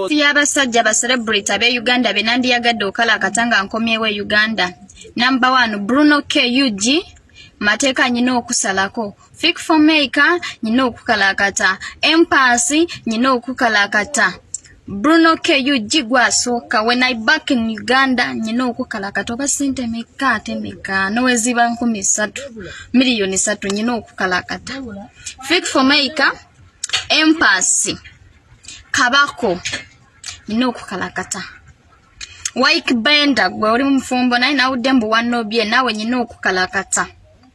Abasajja ba celebrity abe Uganda benandi yagadde okala katanga nkomyewe Uganda. Number 1 Bruno KUG Mateka nyino okusalako. Fik for maker nyino okukalakata. Empasi nyino okukalakata. Bruno KUG gwasoka when I back in Uganda nyino okukalakata oba sente meka temeka noweziba 13 miliyoni 3 nyino okukalakata. Fik for maker Empasi Kabako nyino okukalakata. Wike Benda gwe oli mufumbo naye nawuddembu wannobye nawe nyino okukalakata.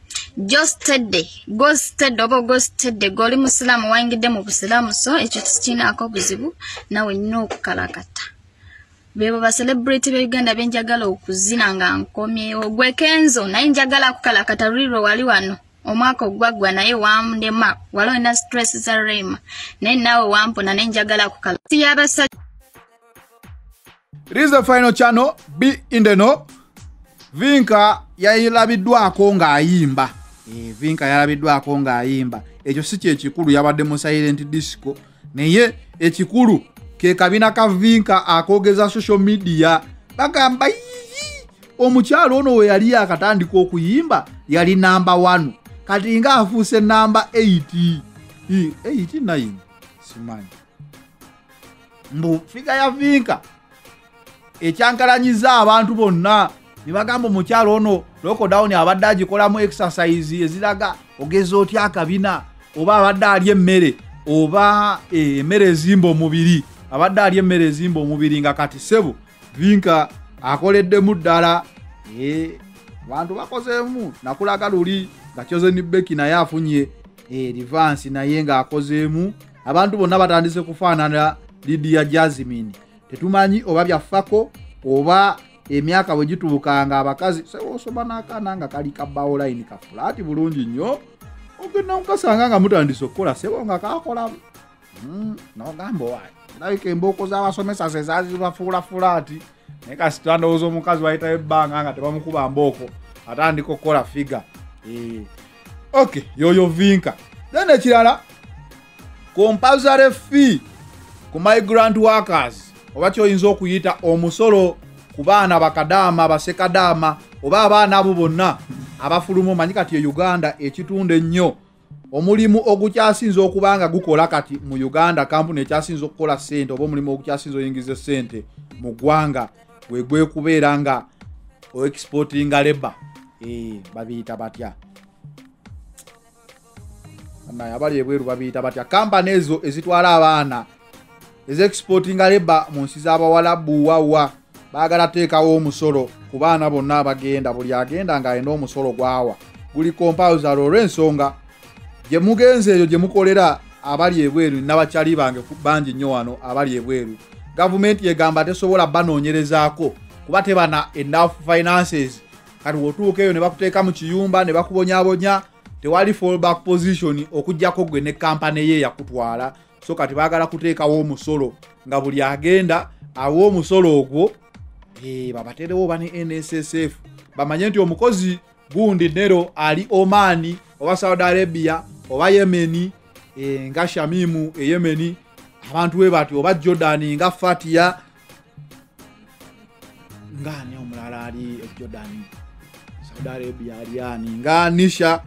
Ghosted oba ghosted goli musilamu wayingidde mu busilamu so ekyo tikinaako buzibu nawe nyino okukalakata. Bebo ba celebrity be Uganda benjagala okuzina nga nkomye ogwe Kenzo naye njagala kukalakata Riro wali wano omwaka ogwagwa naye wamndema waliwo na stress za rema naye nawe wampona naye njagala kukalakata. It is the final channel, be in the know. Vinka yayilabidwako ng'ayimba. Vinka yalabidwako ng'ayimba. Ekyo si kyekikulu yabadde mu silent disco. Naye ekikulu ke kabina ka Vinka akogeza social media. Bagamba omukyalo ono we yali akatandika okuyimba yali number 1. Kati nga afuuse number 8. 89 simanyi. Mbu figa ya Vinka ekyankalanyiza abantu bonna nibagamba omukyalo ono lockdown abadde agikolamu exercise eziraga ogeza otya akabina oba abadde ali emmere oba emmere ezimba omubiri abadde ali emmere ezimba omubiri nga kati sebo Vinka akoleddemu ddala abantu bakozeemu nakulaga luli nga Chosen Becky naye afunye advance naye nga akozeemu abantu bonna batandise kufaanana Lydia Jasmine. Tetumanyi oba byafako oba emyaka bwe gituukanga abakazi sebo osoba n'akaana nga kali kabbawo line ka flat bulungi nnyo ogenda mukasanga nga mutandise okukola sebo nga kakola nogamba wayi ndabika embooko z'abasomesa ze zazibafuula fulaati naye kasita ndowooza omukazi wayitayo ebbanga nga tebamukuba mbooko atandika okukola figa okay yoyo Vinka. Then ekirala compulsory fee ku migrant workers oba kyoyinza okuyita omusolo ku baana bakadaama basekadaama oba abaana abo bonna abafuluma. Omanyi kati e Uganda ekitundu ennyo omulimu ogukyasinza okubanga gukola kati mu Uganda kampuni ekyasinza okukola ssente oba omulimu ogukyasinza oyingiza ssente mu ggwanga gwe gwekubeera nga exportinga labor babiyita batya naye abali ebweru babiyita batya kampani ezo ezitwala abaana exportinga labor mu nsi z'abawalabu wawa baagala teekawo omusolo ku baana bonna abagenda buli agenda ng'alina omusolo gwawa guli compulsory olw'ensonga gye mugenze eyo gye mukolera abali ebweru n'abakyali bange bangi nnyo wano abali ebweru gavumenti yegamba tesobola banoonyerezaako kuba tebana enough finances kati wotuuka eyo ne bakuteeka mu kiyumba ne bakubonyaabonya tewali fallback position okujjako gwe ne kampani ye yakutwala so kati baagala kuteekawo omusolo nga buli agenda awo omusolo ogwo babaterewo ba ne NSSF bamanye nti omukozi gundi nero ali Omani oba Saudi Arabia oba Yemeni nga Shamimu Yemeni abantu we bati oba Jordan nga Fatia ngani omulala ali Jordan Saudi Arabia aliani nga Nisha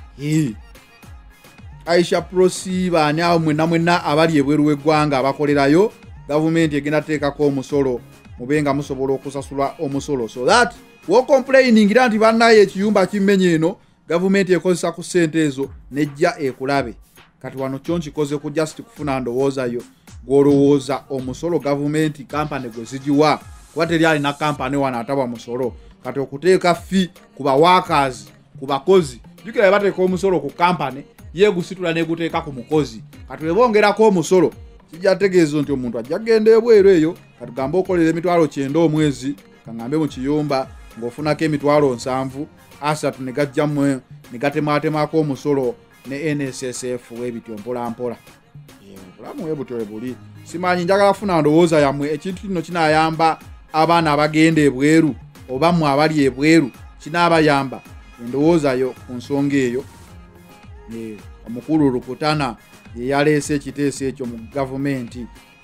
Aisha Prosi bani awo mwena abali ebweru w'eggwanga abakolerayo gavumenti egenda teekako omusolo mubenga musobola okusasula omusolo so that wo complaining era nti bannaye ekiyumba kimenye eno gavumenti ekozesa ku ssente ezo nejja ekulabe kati wano kyo nkikoze ku just kufuna ndowoozayo gwolowooza omusolo gavumenti kampani gwe zigiwa kuba teri alina kampani wano ataba musolo kati okuteeka fee ku baworkers ku bakozi jukira bateeka omusolo ku kampani yegusitula neguteeka ku mukozi kati webongerako omusolo kijja tegeezo nti omuntu ajja genda ebweru eyo kati gamba okolera emitwalo 9 omwezi kangambe mu kiyumba ng'ofunako emitwalo 7 asatu ne gajjamu ne gatemaatemako omusolo ne NSSF webityo mpola obulamu webutyo buli simanyi njagala funa ndowooza yammwe ekintu kino kinayamba abaana abagenda ebweru oba mmwe abali ebweru kinaabayamba endowoozayo ku nsonga eyo omukulu Rukutana yaleese ekiteeso ekyo mu gavumenti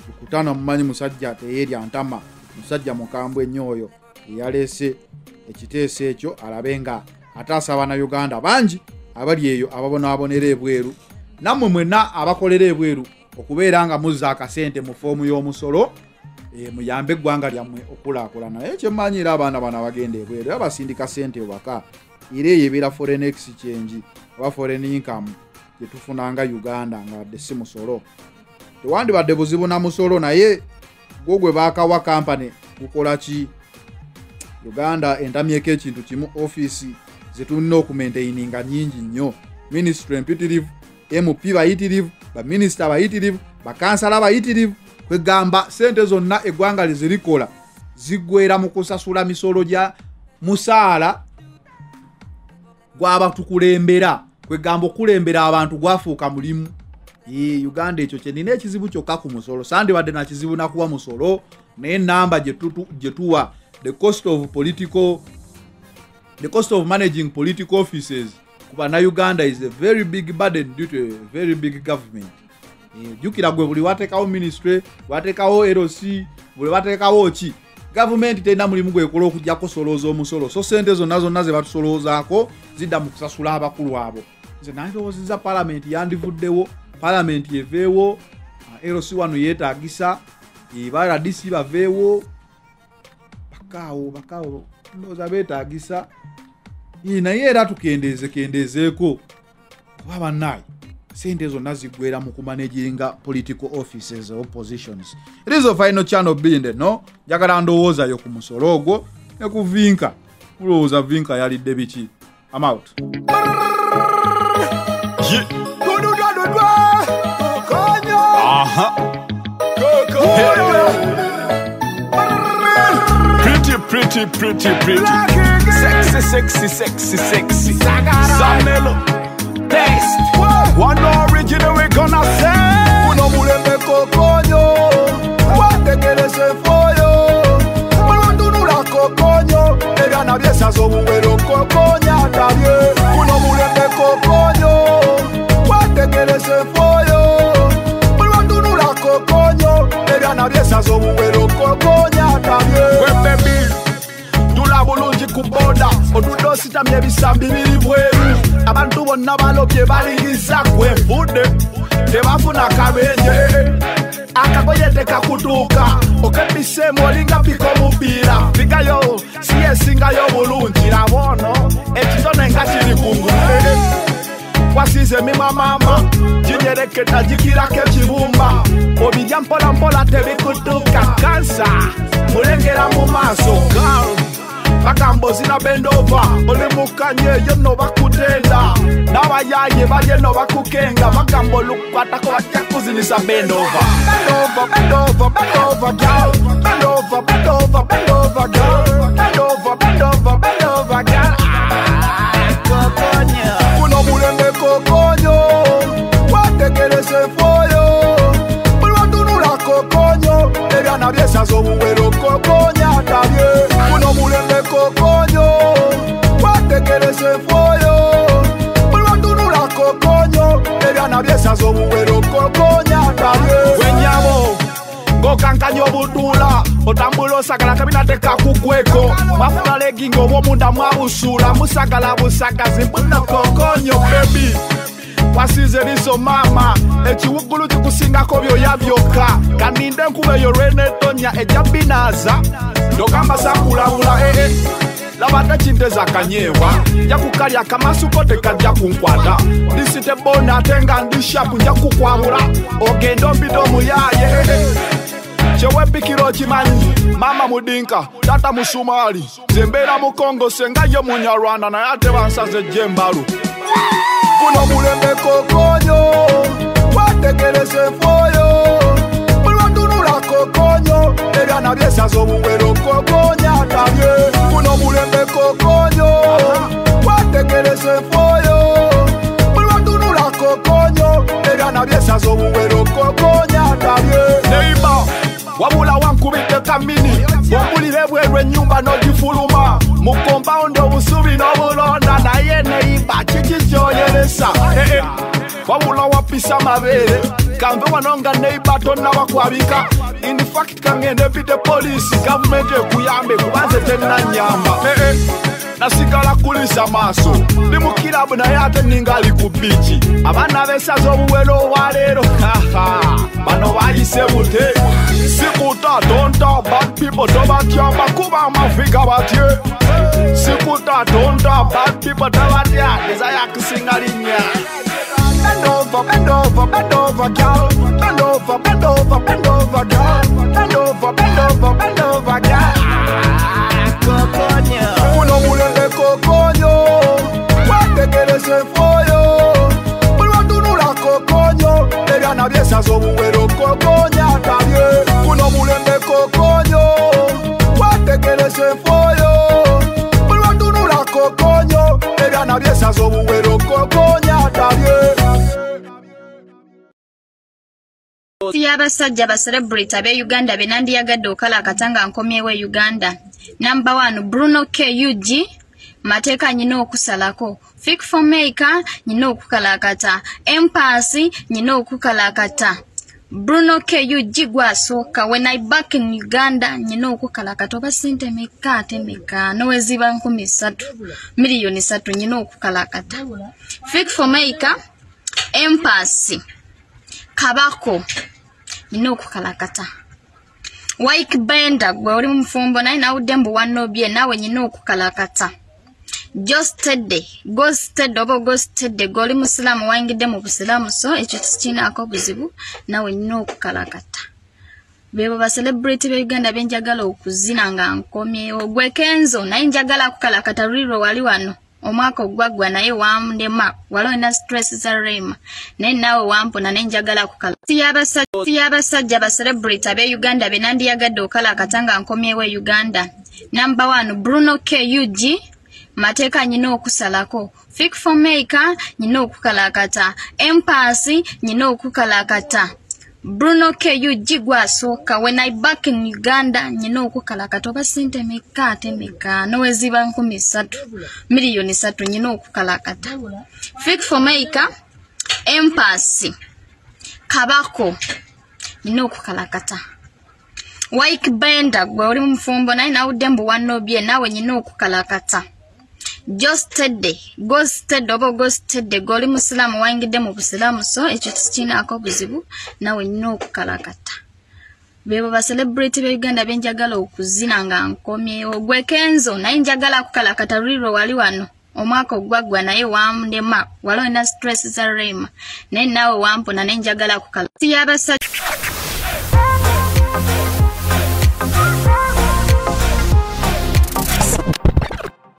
Kutana mumanyi musajja teyeri antama musajja mukambwe nnyo oyo yalese ekiteeso ekyo alabenga ataasa abana Uganda bangi abali eyo ababonabonera ebweru nammwe mwenna abakolera ebweru okubeera nga muzza akasente mu foomu y'omusolo muyambe eggwanga lyammwe okulaakulana naye kyemmanyira abaana bana bagenda ebweru abasindika sente waka era eyo ebeera foreign exchange oba foreign income gyetufunanga Uganda nga wadde si musolo tewandibadde buzibu na musolo naye gwe baakawa kampani gukola ki Uganda entamyeko ekintu kimu office zetulina okumaintaininga nyingi nnyo ministry imperative MP bayitirivu ba minister bayitirivu bakansala bayitirivu kwegamba sente zonna eggwanga lizirikola zigwera mu kusasula misolo gya musaala gwaba tukulembera kwegamba okulembera abantu gwafuuka mulimu Uganda ekyo kyenina ekizibu kyokka ku musolo sandi wadde na kizibu nakuwa musolo naye namba gyetuwa the cost of managing political offices kuba na Uganda is a very big burden due to a very big government. Jukira gwe buli watekawo ministry watekawo LC buli watekawo ki government tena mulimu gwe kola okujja kusoloza omusolo so sente zonna ze batusolozaako zidda mu kusasula abakulu abo nze nalowooza parliament yandivuddewo parliament yeveewo LC wano yeetaagisa ebala DC baveewo bakaawo ndowooza beetaagisa naye era tukendeezeeko kuba bannaye sente zonna ziggwera mu kumanaginga political offices or positions. It is a final channel being no njagala ndowoozayo ku musolo ogwo ne ku Vinka mulowooza Vinka yalidde biki. I'm out. Pretty sexy Samelo taste one original we gonna say uno mulembe kokonyo watekeleze foyo mulundunula kokonyo egana byesa zobuwero kokonya tabye uno mulembe kokonyo watekeleze foyo mulundunula kokonyo egana byesa zobuwero kokonya tabye baby bulungi kuboda odudosi tamye bisambi biri bweru abantu bonna balobye baliriza kwevudde tebafuna kabenje akagoye tekakutuuka okebisemu olinga piko mupiira pigayo siyesingayo bulungi labono ekitone nga kiri kungulu wasize mima mama jinyereketa jikirako ekibumba obijja mpolampola tebikutuuka kansa mulengera mu maaso bakambo zina bendova oli mukanye yo no bakutenda n'abayaye baje no bakukenga bakambo lukwatako batya kuzinisa bendova girl kokonya kuno mulembe kokonyo watekeleze foyo bulwadunula kokonyo ebyana byesa zobuwero kokonya tabye kuno mulembe kokonyo watekeleze foyo bulwadunula kokonyo ebyana byesa zobuwero kokonya tabye wenyabo ngokankanya obudula otambula osagala kabinateka kukweko mafuna leginga obwomunda mwabusula musagala busagazi mbuna kokonyo baby wasize liso mama ekiwugulu kikusingako byoya byokka kaninde nkube yo lwenetonya ejabinaza ndogamba sakulabula labata chinteza kanyewa yakukalya kamasuko tekajja kunkwata ndisite bona atenga ndishapu nja kukwabula ogendo mbido muyaye chewepikiro chimanyi mama mudinka tata musumali zembera mukongo sengayo munyarwanda na yate bansaze jembalu kuno mulembe kokonyo watekeleze foyo bulwadunula kokonyo ebyana byesa zobuwero kokonya tabye kuno mulembe kokonyo watekeleze foyo bulwadunula kokonyo ebyana byesa zobuwero kokonya tabye neiba wabula wankubite kamini bombulire bwerwe nyumba nogifuluma mu compound obusubi n'obulonda naye neiba kiki kyoyeresa wabula pisa mabere kambe wanonga neighbor tonna bakwabika in fact kangende bite police government ekuyambe kubanze tena nyamba nasigala kulisa maso ndi mukirabu naye ate ningali ku bichi abana besazo obuwero walero bano bayise bute sikuta tonta bad people tobatyamba kuba amafiga batye sikuta tonta bad people tobatya desaya kisingalinya bend over, bend over, bend over, girl. Bend over, bend over, bend over, girl. Bend over, bend over, bend over, girl. Coconio. Uno mulende coconio. Watekeleze foyo. Bulwa tunula coconio. Eriana biesa zobuwero coconia tabie. Uno mulende coconio. Watekeleze foyo. Bulwa tunula coconio. Eriana biesa zobuwero coconia tabie. Abasajja ba celebrity abe Uganda benandi yagadde okala akatanga nkomyewe Uganda. Number 1 Bruno KUG mateeka nyina okusalako. Fik for maker nyina okukalakata. Empasi nyina okukalakata. Bruno KUG gwasooka when I back in Uganda nyina okukalakata oba sente meka atemeka noweziba 3 miliyoni 3 nyina okukalakata. Fik for maker empasi kabako nyina okukalakata. Wike benda gwe oli mufumbo naye nawuddembu wannobye nawe nyina okukalakata. Ghosted oba ghosted goli musiramu wayingidde mu busiramu so ekyo tikinaako buzibu nawe nyina okukalakata. Bebo ba celebrity be Uganda benjagala okuzina nga nkomyewo gwe Kenzo naye njagala kukalakata riro wali wano omwaka ogwagwa naye wamndema walona stress za rema naye nawe wampona naye njagala kukalakata. Abasajja ba celebrity abe Uganda benandi yagadde okala akatanga nkomyewe Uganda. Number 1 Bruno KUG mateeka nyina okusalako. Fik for maker nyina okukalakata. Empasi nyina okukalakata. Bruno KUG gwasooka when I back in Uganda nyina okukalakata oba sente meka atemeka noweziba 3 miliyoni 3 nyina okukalakata. Fik for maker empasi kabako nyina okukalakata. Wike benda gwe oli mufumbo naye nawuddembu wannobye nawe nyina okukalakata. Ghosted oba ghosted goli musiramu wayingidde mu busiramu so ekyo tikinaako buzibu nawe nyina okukalakata. Bebo ba celebrity be Uganda benjagala okuzina nga nkomyewo gwe Kenzo naye njagala kukalakata riro wali wano omwaka ogwagwa naye wamndema walona stress za rema naye nawe wampona naye njagala kukalakata.